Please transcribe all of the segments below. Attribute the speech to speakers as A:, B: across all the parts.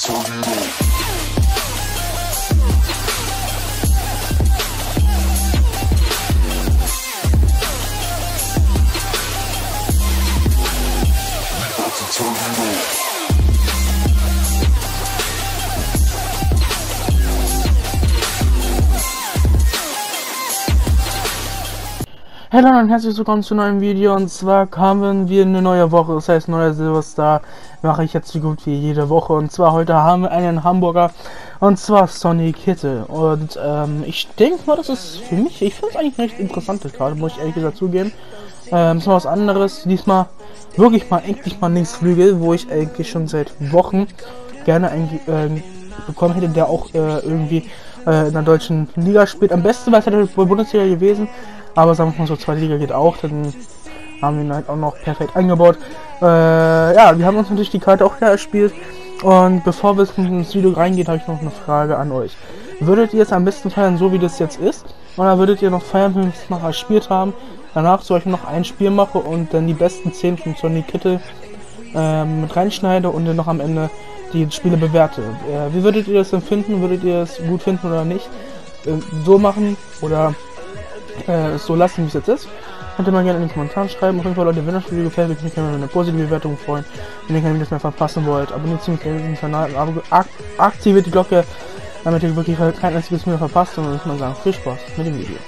A: Hallo und herzlich willkommen zu einem neuen Video, und zwar haben wir eine neue Woche, das heißt neuer Silverstar mache ich jetzt so gut wie jede Woche, und zwar heute haben wir einen Hamburger, und zwar Sonny Kittel, und ich denke mal, das ist für mich, ich finde es eigentlich eine recht interessante Karte, muss ich ehrlich gesagt zugeben. Ist mal was anderes, diesmal wirklich mal endlich mal Linksflügel, wo ich eigentlich schon seit Wochen gerne bekommen hätte, der auch irgendwie in der deutschen Liga spielt. Am besten wäre es halt wohl Bundesliga gewesen, aber sagen wir mal so, zweite Liga geht auch, dann haben wir ihn halt auch noch perfekt eingebaut. Ja, wir haben uns natürlich die Karte auch wieder erspielt, und bevor wir ins Video reingehen, habe ich noch eine Frage an euch. Würdet ihr es am besten feiern, so wie das jetzt ist, oder würdet ihr noch feiern, wenn wir es noch erspielt haben, danach zum Beispiel noch ein Spiel mache und dann die besten 10 von Sonny Kittel mit reinschneide und dann noch am Ende die Spiele bewerte? Wie würdet ihr das empfinden? Würdet ihr es gut finden oder nicht? So machen oder es so lassen, wie es jetzt ist? Könnt ihr mal gerne in den Kommentaren schreiben. Auf jeden Fall, Leute, wenn das Video gefällt, würde ich mich gerne über eine positive Bewertung freuen. Wenn ihr keine Videos mehr verpassen wollt, abonniert den Kanal und aktiviert die Glocke, damit ihr wirklich kein einziges Video verpasst. Und dann würde ich mal sagen, viel Spaß mit dem Video.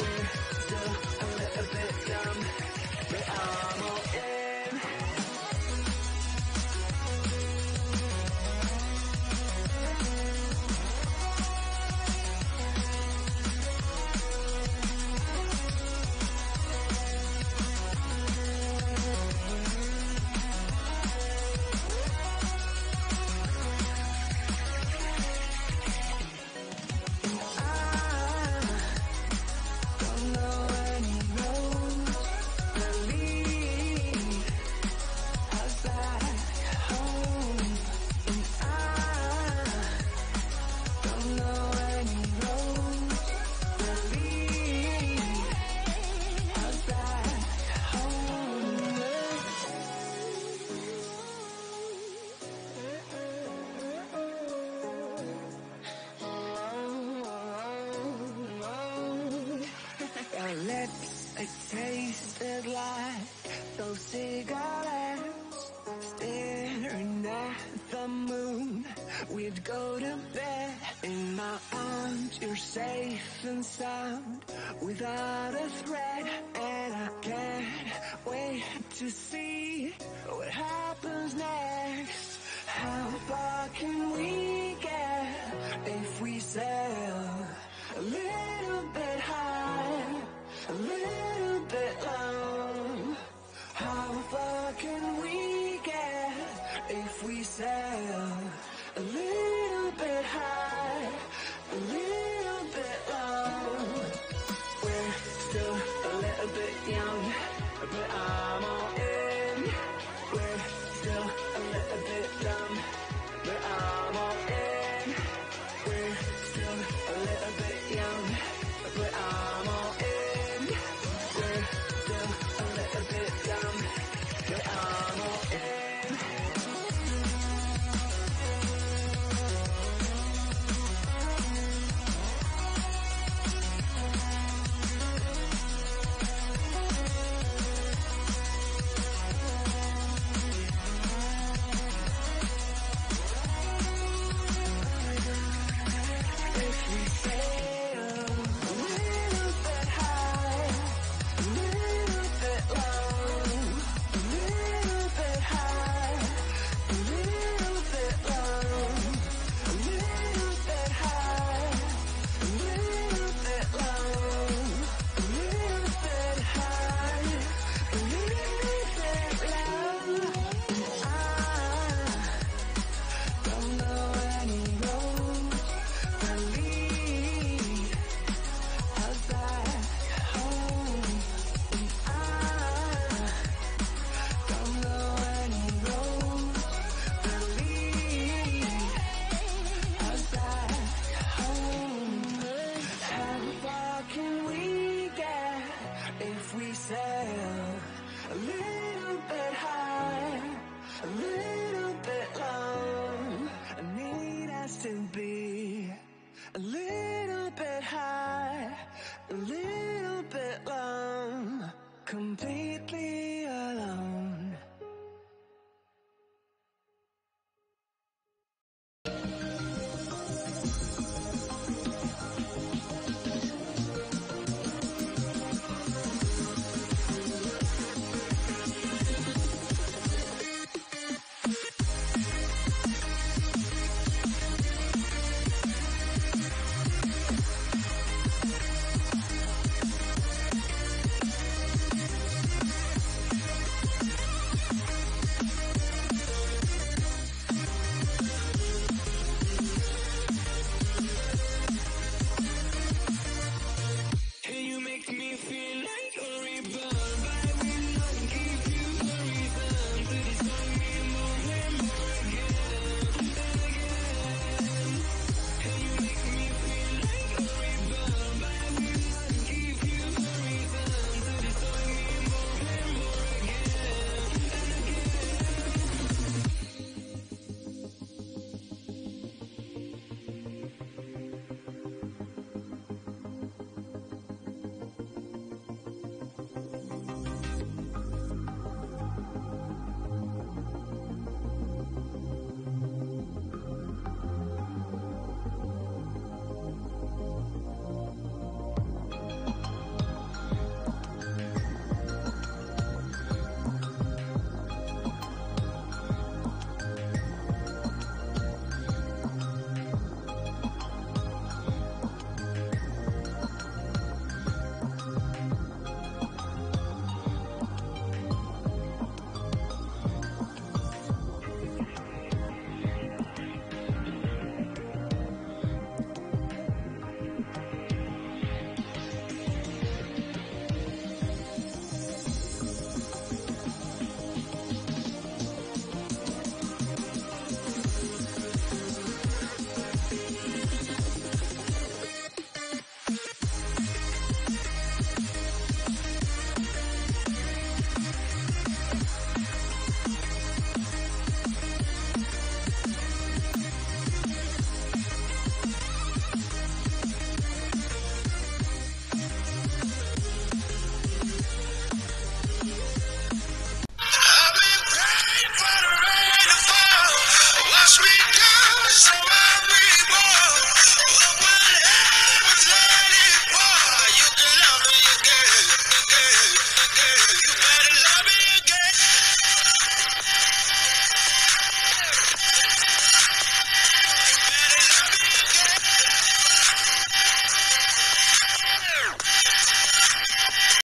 B: Lips, it tasted like those cigarettes. Staring at the moon, we'd go to bed. In my arms, you're safe and sound, without a threat. And I can't wait to see what happens next. How far can we get if we sail a little bit high, a little bit low? How far can we get if we sail a little bit high, a little bit low? We're still a little bit young, but I'm all in. We're still a little bit dumb, but I'm all in. We're still a little bit young, but I'm all in. We're still a little bit dumb, but I'm all in. a little